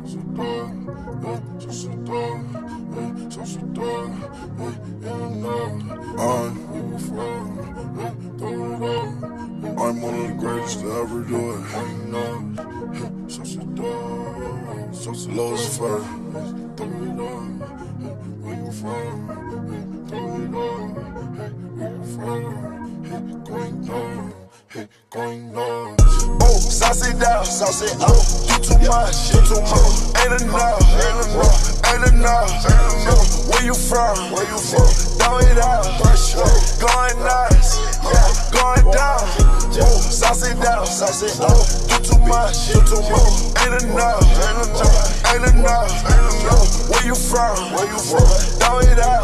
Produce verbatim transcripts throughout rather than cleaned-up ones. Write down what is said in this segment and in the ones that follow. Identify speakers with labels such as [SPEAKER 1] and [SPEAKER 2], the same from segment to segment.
[SPEAKER 1] I'm one of the greatest to ever do it. Lucifer. Where you from? Going down, going down. Oh, sauce it down, sauce it up. You too much, you too much. Ain't enough, ain't enough, ain't enough. Where you from? Where you from? Throw it out, going nuts, yeah, going down. Oh, sauce it down, sauce it up. You too much, you too much. Ain't enough, ain't enough, ain't enough, ain't enough. Where you from? Where you from? Throw it out,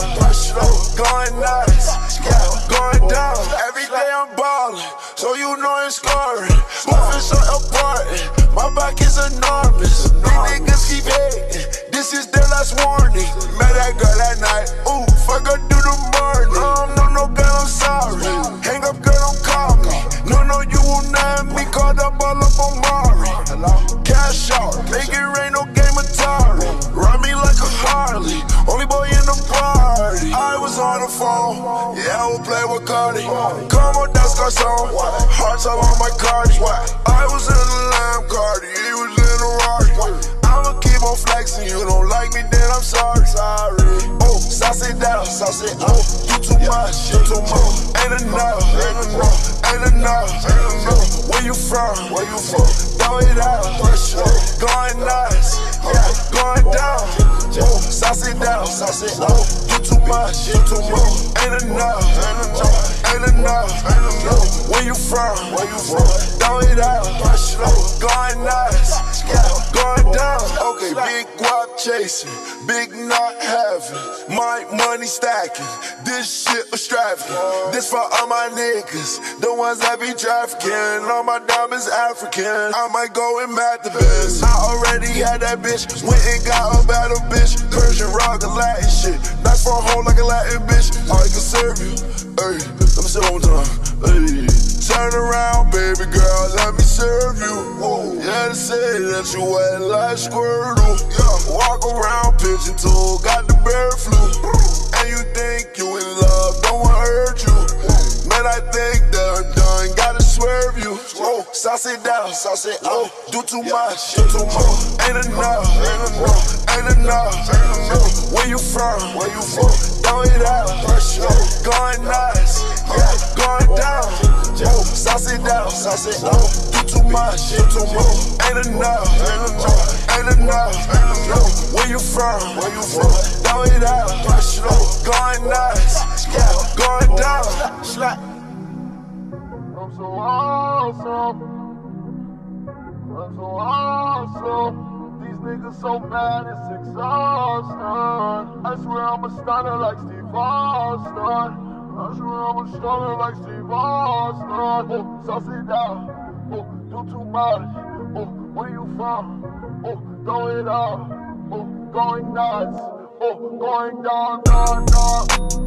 [SPEAKER 1] going nuts, yeah, going down. Every day I'm ballin', so you know it's scoring. Moving so important, my back is enormous. These niggas keep hating, this is their last warning. Met that girl that night, ooh, fuck her through the morning. Um, no, no, girl, I'm sorry. Hang up, girl, don't call me. No, no, you will not have me caught up all up on Mari. Cash out, make it rain, no game Atari. Ride me like a Harley, only boy in the party. I was on the phone, yeah, I would play with Cardi. Come on, that's our song, hearts all on my cardi. I was in the Lamb Cardi, he was in the Rari. I'ma keep on flexing, you don't like me, then I'm sorry. Sorry. Oh, sauce it down, sauce it up. You too much, you too much. Ain't enough, ain't enough, ain't enough, ain't enough. Where you from? Where you from? Throw it out, going nuts, yeah, going down. Oh, sauce it down, sauce it up. You too much, you too much. Ain't enough, ain't enough, ain't enough, ain't enough. Where you from? Where you from? Throw it out, going nuts, yeah, going down. Okay, big guap chasing, big not having, my money stacking. This shit extravagant. This for all my niggas, the ones that be trafficking. All my diamonds African. I might go and mad the best. I already had that bitch, went and got a battle bitch. Persian rock, a Latin shit. That's for a hoe like a Latin bitch. I can serve you. Hey, let me say it one time. Hey, turn around, baby girl, let me serve you. Whoa. Yeah, they say that you wet like Squirtle. Yeah, walk around pigeon toe, got the bird flu. And you think you in love, don't wanna hurt you. Man, I think that I'm done, gotta swerve you. Whoa, sauce it down, sauce it up. Do too much, do too much. Ain't enough, ain't enough, ain't enough, ain't enough. Where you from? Where you from? Throw it out, going nuts, yeah, going down. Oh, sauce it down, sauce it up. Do too much, do too much. Ain't enough, ain't enough, ain't enough, ain't enough. Where you from? Where you from? Throw it out, going nuts, yeah, going down.
[SPEAKER 2] I'm so awesome. I'm so awesome. These niggas so mad, it's exhausting. I swear I'm a stunner like Steve Austin. I swear I'm a stunner like Steve Austin. Oh, sauce it down. Oh, do too much. Oh, where you from? Oh, throw it up. Oh, going nuts. Oh, going down, down, down.